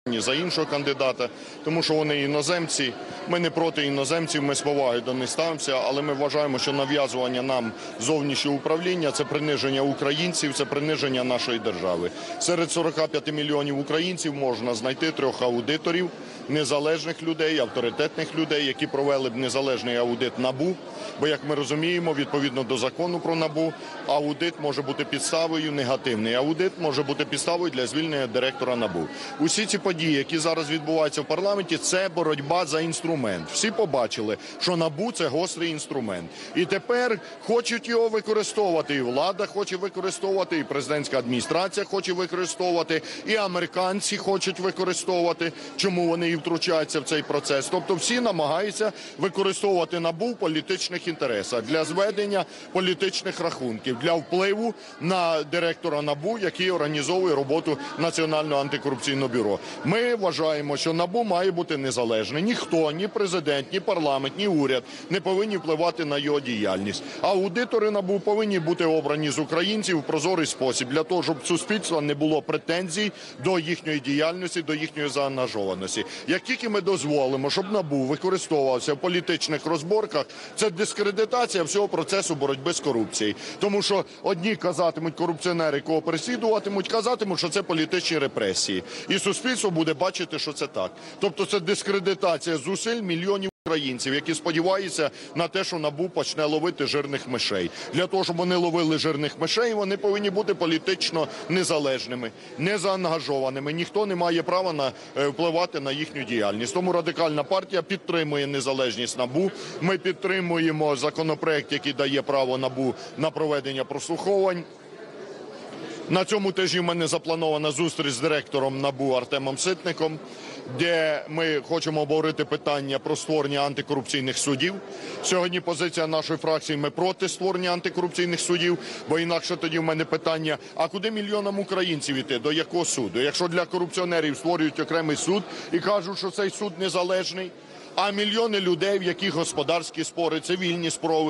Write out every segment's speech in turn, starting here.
За іншого кандидата, тому що вони іноземці. Ми не проти іноземців, ми з повагою до них ставимося, але ми вважаємо, що нав'язування нам зовнішнього управління – це приниження українців, це приниження нашої держави. Серед 45 мільйонів українців можна знайти 3 аудиторів, незалежних людей, авторитетних людей, які провели б незалежний аудит НАБУ. Бо, як ми розуміємо, відповідно до закону про НАБУ, аудит може бути підставою, негативний аудит може бути підставою для звільнення директора НАБУ. Усі ці події, які зараз відбуваються в парламенті, це боротьба за інструмент. Всі побачили, що НАБУ – це гострий інструмент. І тепер хочуть його використовувати, і влада хоче використовувати, і президентська адміністрація хоче використовувати, і американці хочуть використовувати, чому вони і втручаються в цей процес. Тобто всі намагаються використовувати НАБУ в політичних інтересах, для зведення політичних рахунків, для впливу на директора НАБУ, який організовує роботу Національного антикорупційного бюро. Ми вважаємо, що НАБУ має бути незалежне. Ніхто, ні президент, ні парламент, ні уряд не повинні впливати на його діяльність. Аудитори НАБУ повинні бути обрані з українців в прозорий спосіб, для того, щоб у суспільства не було претензій до їхньої діяльності, до їхньої заангажованості. Як тільки ми дозволимо, щоб НАБУ використовувався в політичних розборках, це дискредитація всього процесу боротьби з корупцією. Тому що одні казатимуть корупціонери, кого переслідуватимуть, казатимуть, що це політичні репресії. І суспільство буде бачити, що це так. Тобто це дискредитація зусиль мільйонів українців, які сподіваються на те, що НАБУ почне ловити жирних мишей. Для того, щоб вони ловили жирних мишей, вони повинні бути політично незалежними, незаангажованими. Ніхто не має права впливати на їхню діяльність. Тому Радикальна партія підтримує незалежність НАБУ. Ми підтримуємо законопроект, який дає право НАБУ на проведення прослуховувань. На цьому тижні в мене запланована зустріч з директором НАБУ Артемом Ситником, де ми хочемо обговорити питання про створення антикорупційних судів. Сьогодні позиція нашої фракції – ми проти створення антикорупційних судів, бо інакше тоді в мене питання, а куди мільйонам українців іти, до якого суду? Якщо для корупціонерів створюють окремий суд і кажуть, що цей суд незалежний, а мільйони людей, в яких господарські спори, цивільні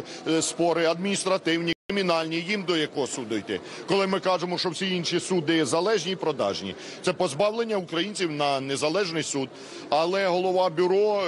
спори, адміністративні, кримінальні, їм до якого суду йти? Коли ми кажемо, що всі інші суди залежні і продажні. Це позбавлення українців на незалежний суд. Але голова бюро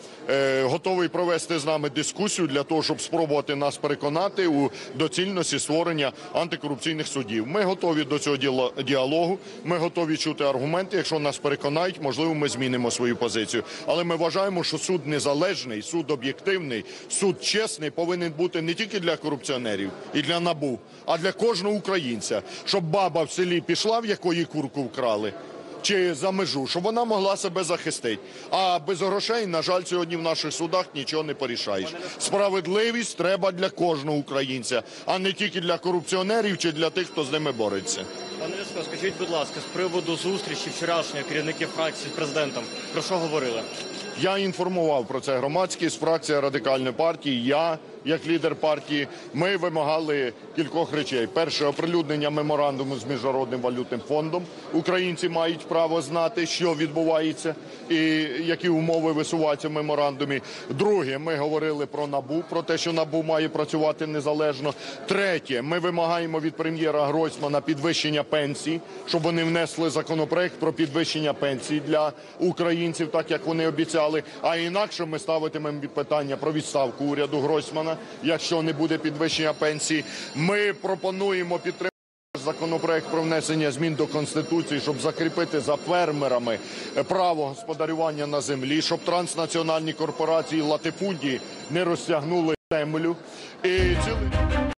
готовий провести з нами дискусію для того, щоб спробувати нас переконати у доцільності створення антикорупційних судів. Ми готові до цього діалогу, ми готові чути аргументи. Якщо нас переконають, можливо, ми змінимо свою позицію. Але ми вважаємо, що суд незалежний, суд об'єктивний, суд чесний повинен бути не тільки для корупціонерів і для НАБУ, а для кожного українця. Щоб баба в селі пішла, в якої курку вкрали, чи за межу, щоб вона могла себе захистити. А без грошей, на жаль, сьогодні в наших судах нічого не порішаєш. Справедливість треба для кожного українця, а не тільки для корупціонерів чи для тих, хто з ними бореться. Пане Ляшко, скажіть, будь ласка, з приводу зустрічі вчорашньої керівників фракції з президентом, про що говорили? Я інформував про це громадськість, фракція Радикальної партії, я, як лідер партії, ми вимагали кількох речей. Перше – оприлюднення меморандуму з Міжнародним валютним фондом. Українці мають право знати, що відбувається і які умови висуваються в меморандумі. Друге – ми говорили про НАБУ, про те, що НАБУ має працювати незалежно. Третє – ми вимагаємо від прем'єра Гройсмана підвищення пенсій, щоб вони внесли законопроект про підвищення пенсій для українців, так як вони обіцяли. А інакше ми ставитимемо питання про відставку уряду Гройсмана, якщо не буде підвищення пенсій. Ми пропонуємо підтримати законопроект про внесення змін до Конституції, щоб закріпити за фермерами право господарювання на землі, щоб транснаціональні корпорації латифундії не розтягнули землю.